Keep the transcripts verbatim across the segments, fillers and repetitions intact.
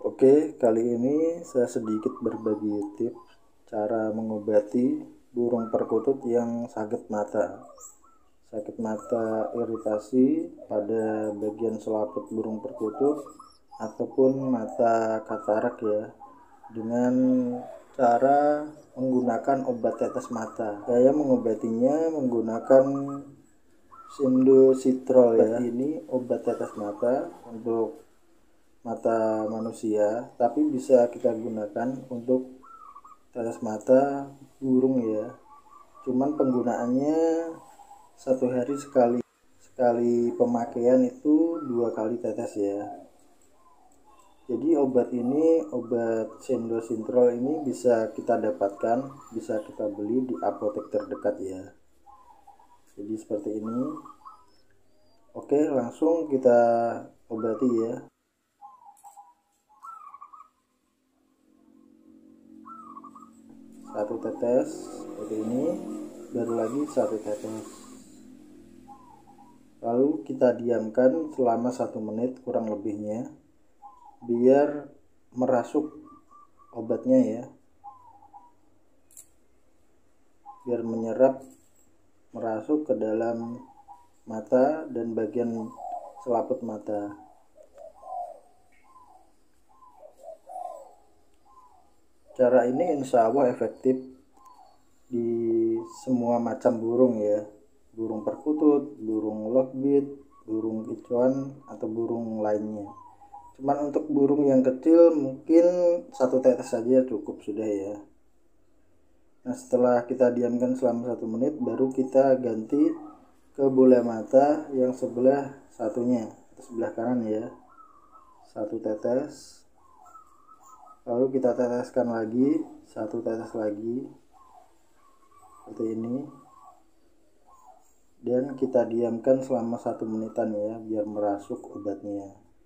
Oke, kali ini saya sedikit berbagi tips cara mengobati burung perkutut yang sakit mata. Sakit mata iritasi pada bagian selaput burung perkutut ataupun mata katarak ya, dengan cara menggunakan obat tetes mata. Saya mengobatinya menggunakan Sindositrol ya. Ini obat tetes mata untuk mata manusia, tapi bisa kita gunakan untuk tetes mata burung ya. Cuman penggunaannya satu hari sekali sekali pemakaian itu dua kali tetes ya. Jadi obat ini, obat Sindositrol ini bisa kita dapatkan, bisa kita beli di apotek terdekat ya. Jadi seperti ini. Oke, langsung kita obati ya. Satu tetes seperti ini, baru lagi satu tetes, lalu kita diamkan selama satu menit kurang lebihnya biar merasuk obatnya ya, biar menyerap merasuk ke dalam mata dan bagian selaput mata. Cara ini insya Allah efektif di semua macam burung ya, burung perkutut, burung lockbit, burung kicauan atau burung lainnya. Cuman untuk burung yang kecil mungkin satu tetes saja cukup sudah ya. Nah, setelah kita diamkan selama satu menit baru kita ganti ke bola mata yang sebelah satunya, sebelah kanan ya, satu tetes, lalu kita teteskan lagi satu tetes lagi seperti ini, dan kita diamkan selama satu menitan ya biar merasuk obatnya.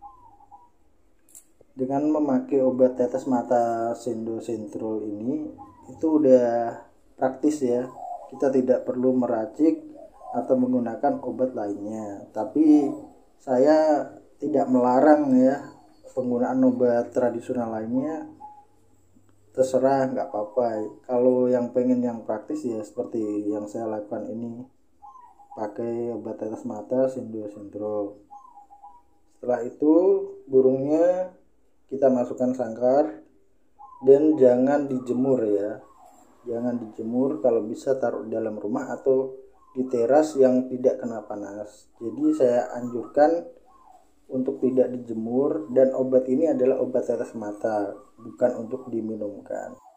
Dengan memakai obat tetes mata Sindositrol ini itu udah praktis ya, kita tidak perlu meracik atau menggunakan obat lainnya. Tapi saya tidak melarang ya penggunaan obat tradisional lainnya, terserah, nggak apa-apa. Kalau yang pengen yang praktis ya seperti yang saya lakukan ini, pakai obat tetes mata Sindositrol. Setelah itu burungnya kita masukkan sangkar dan jangan dijemur ya, jangan dijemur, kalau bisa taruh di dalam rumah atau di teras yang tidak kena panas. Jadi saya anjurkan untuk tidak dijemur, dan obat ini adalah obat tetes mata, bukan untuk diminumkan.